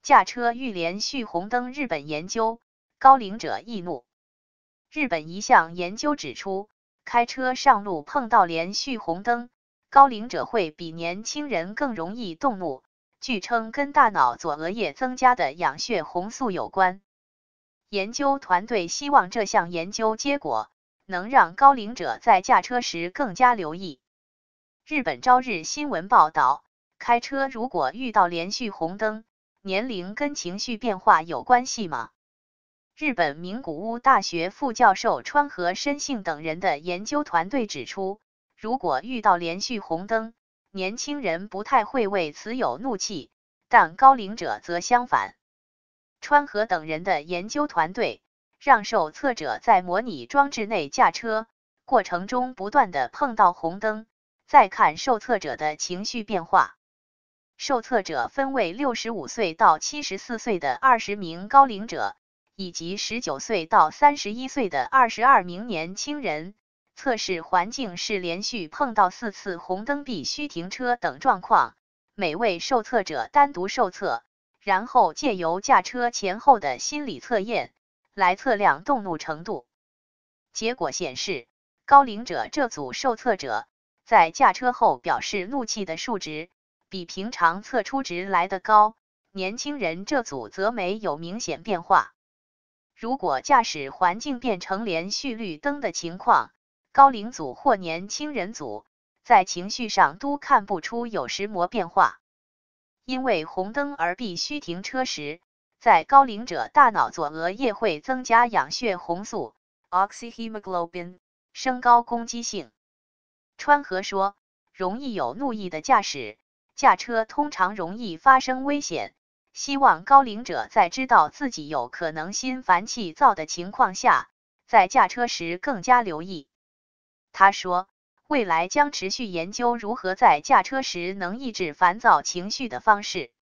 驾车遇连续红灯，日本研究，高龄者易怒。日本一项研究指出，开车上路碰到连续红灯，高龄者会比年轻人更容易动怒，据称跟大脑左额叶增加的氧血红素有关。研究团队希望这项研究结果能让高龄者在驾车时更加留意。日本朝日新闻报道，开车如果遇到连续红灯，年龄跟情绪变化有关系吗？日本名古屋大学副教授川和伸幸等人的研究团队指出，如果遇到连续红灯，年轻人不太会为此有怒气，但高龄者则相反。川和等人的研究团队让受测者在模拟装置内驾车过程中不断地碰到红灯，再看受测者的情绪变化。受测者分为65岁到74岁的20名高龄者，以及19岁到31岁的22名年轻人。测试环境是连续碰到4次红灯必须停车等状况，每位受测者单独受测，然后借由驾车前后的心理测验来测量动怒程度。结果显示，高龄者这组受测者在驾车后表示怒气的数值比平常测出值来得高，年轻人这组则没有明显变化。如果驾驶环境变成连续绿灯的情况，高龄组或年轻人组在情绪上都看不出有什么变化。因为红灯而必须停车时，在高龄者大脑左额叶会增加氧血红素 oxyhemoglobin， 升高攻击性。川和说，容易有怒意的驾驶，驾车通常容易发生危险，希望高龄者在知道自己有可能心烦气躁的情况下，在驾车时更加留意。他说，未来将持续研究如何在驾车时能抑制烦躁情绪的方式。